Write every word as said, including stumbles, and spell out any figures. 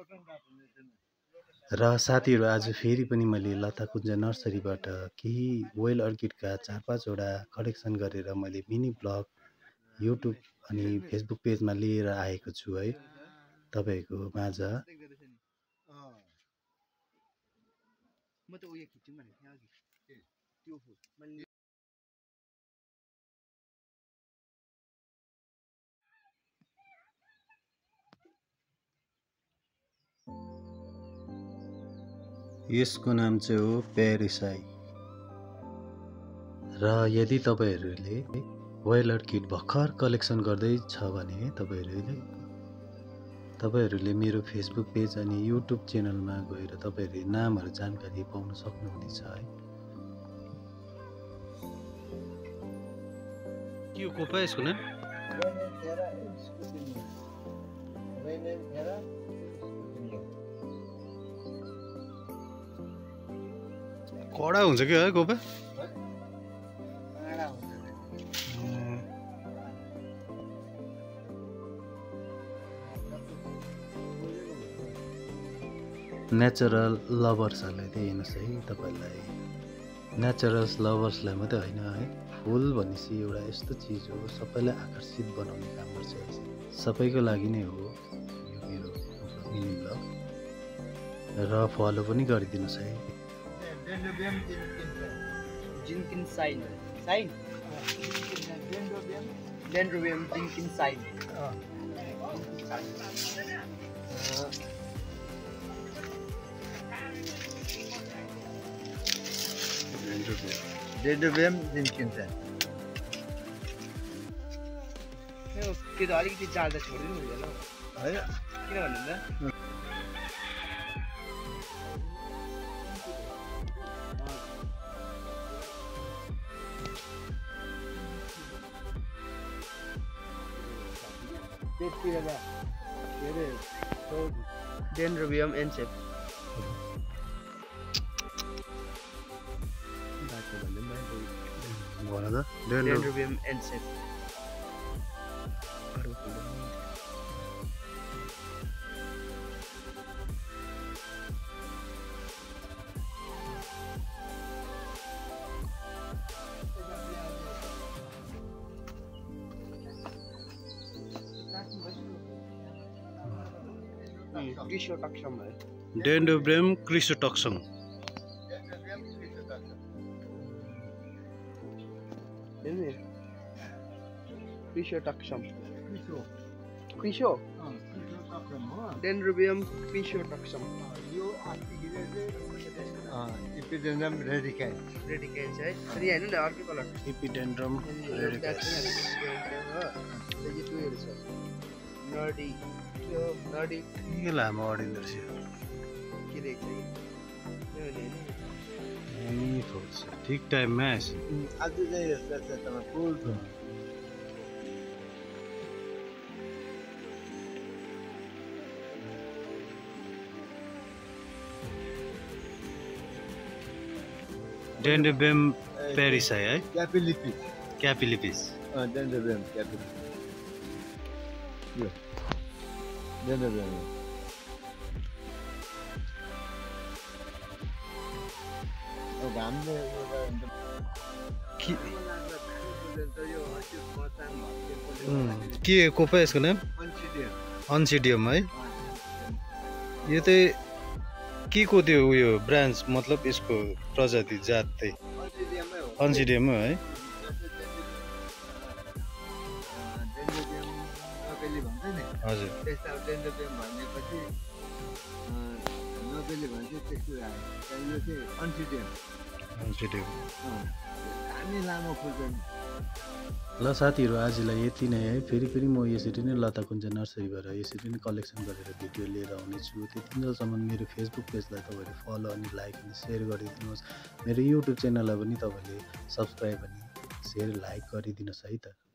र साथीहरू आज फेरि पनि मैले लता कुञ्ज नर्सरीबाट केही वेल अर्किडका चार पाँचवटा कलेक्सन गरेर मैले मिनी ब्लग युट्युब अनि फेसबुक पेजमा लिएर आएको छु है तपाईहरुको माझ। यसको नाम चाहिँ हो पेरिसाई। र यदि तपाईहरुले वेल अर्किड भर्खर कलेक्सन गर्दै छ भने तपाईहरुले तपाईहरुले मेरो फेसबुक पेज अनि युट्युब च्यानलमा गएर तपाईहरुले नामहरु जानकारी पाउन सक्नुहुनेछ है। के कोपा यसको नाम? कडा हुन्छ के है कोपा? नेचुरल लभर्सहरुलाई चाहिँ हेर्नुस् है, तपाईहरुलाई नेचुरल लभर्सलाई मात्रै हैन है, फुल भनेपछि एउटा यस्तो चीज हो सबैलाई आकर्षित बनाउने काम गर्छ। सबैको लागि नै हो यो मेरो मिनी ब्लग र फलो पनि गरिदिनुस् है। डेन्ड्रोबियम जिन्किन साइन साइन डेन्ड्रोबियम जिन्किन साइन डेन्ड्रोबियम जिन्किन साइन त्यो त अलिकति जाँदा छोडिदिनु हुँदैन हैन? किन भन्नु त डेन्ड्रोबियम एन्सेप डेन्ड्रोबियम एन्सेप क्रिसोटक्सम है। डेन्ड्रोबियम क्रिसोटक्सम क्रिसोटक्सम क्रिसो डेन्ड्रोबियम क्रिसोटक्सम यो इपिडेन्ड्रम रेडिकाइन्स रेडिकाइन्स है। अनि हैन न अर्को कलर इपिडेन्ड्रम रेडिकाइन्स नर्डी यो नर्डी के लामो अडिँदो रहेछ के देख्छ नि फोर्स ठीक टाइममा आएछ आज चाहिँ यस्तो छ तमा फुल छ। डेन्ड्रोबियम पेरिसाई है, क्यापिलिपिस क्यापिलिपिस अ डेन्ड्रोबियम क्यापिलिपिस यो डेन्ड्रोबियम ओ घामले के कोपा यसको नाम? अन्सिडियम है। यो चाहिँ के को त्यो उयो ब्रान्च मतलब यसको प्रजाति जात चाहिँ अन्सिडियम हो है। हजुर डेन्ड्रोबियम भनेपछि नोबेली भन्छ त्यस्तो आयो। यो चाहिँ अन्सिडियम अन्सिडियम दामी लामो फुल्छ नि। ल साथीहरू आजलाई यति नै है। फेरि फेरि म यसरी नै लता कुञ्ज नर्सरीबाट यसरी नै कलेक्सन गरेर भिडियो लिएर आउनेछु। त्यतिन्जेलसम्म मेरो फेसबुक पेजलाई तपाईँले फलो अनि लाइक अनि सेयर गरिदिनुहोस्। मेरो युट्युब च्यानललाई पनि तपाईँले सब्सक्राइब अनि सेयर लाइक गरिदिनुहोस् है त।